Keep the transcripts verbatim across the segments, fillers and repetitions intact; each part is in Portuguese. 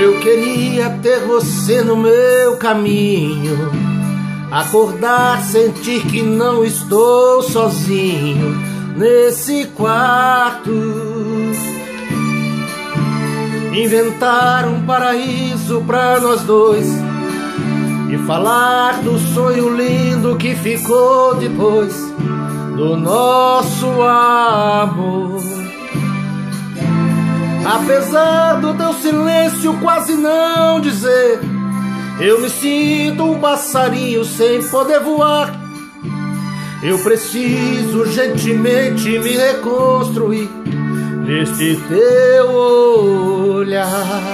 Eu queria ter você no meu caminho, acordar, sentir que não estou sozinho nesse quarto, inventar um paraíso pra nós dois e falar do sonho lindo que ficou depois do nosso amor. Apesar do teu silêncio quase não dizer, eu me sinto um passarinho sem poder voar. Eu preciso urgentemente me reconstruir neste teu olhar.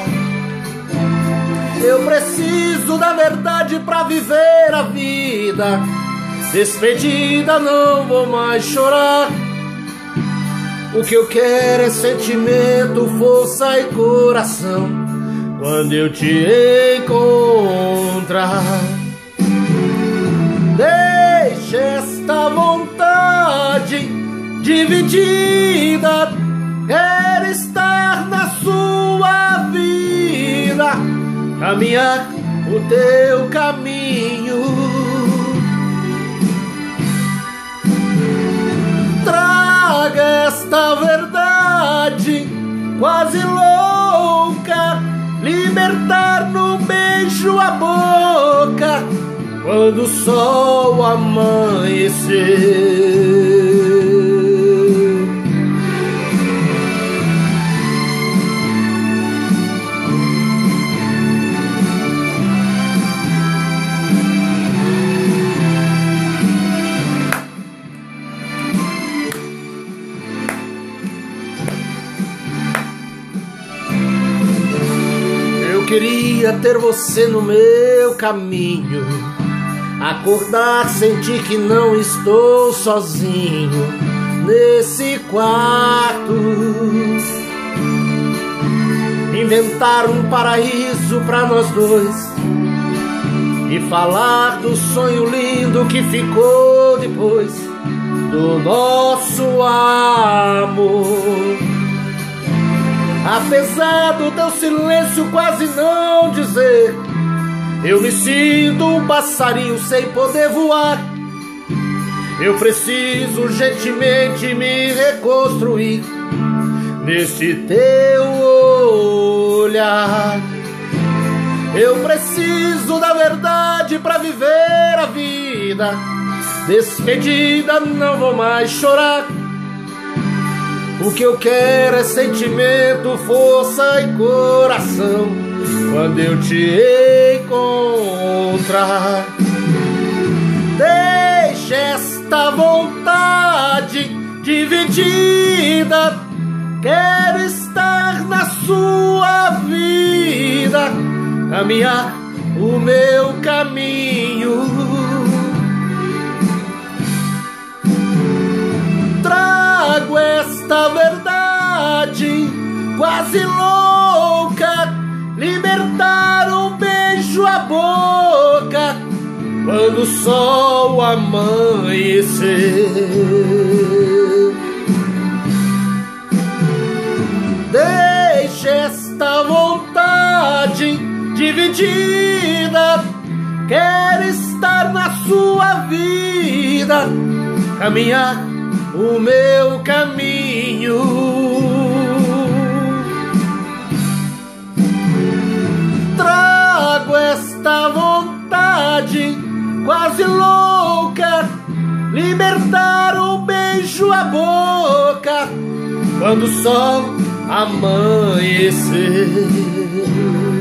Eu preciso da verdade pra viver a vida. Despedida, não vou mais chorar. O que eu quero é sentimento, força e coração quando eu te encontrar. Deixe esta vontade dividida, quero estar na sua vida, caminhar o teu caminho. Traga esta verdade quase louca, libertar num beijo a boca quando o sol amanhecer. Eu queria ter você no meu caminho, acordar, sentir que não estou sozinho nesse quarto, inventar um paraíso pra nós dois e falar do sonho lindo que ficou depois do nosso amor. Apesar do teu silêncio quase não dizer, eu me sinto um passarinho sem poder voar. Eu preciso urgentemente me reconstruir neste teu olhar. Eu preciso da verdade pra viver a vida. Despedida, não vou mais chorar. O que eu quero é sentimento, força e coração quando eu te encontrar. Deixe esta vontade dividida, quero estar na sua vida, caminhar o meu caminho. Trago esta verdade quase louca, libertar um beijo à boca quando o sol amanhecer. Deixe esta vontade dividida, quero estar na sua vida, caminhar o meu caminho. Trago esta vontade quase louca, libertar um beijo à boca quando o sol amanhecer.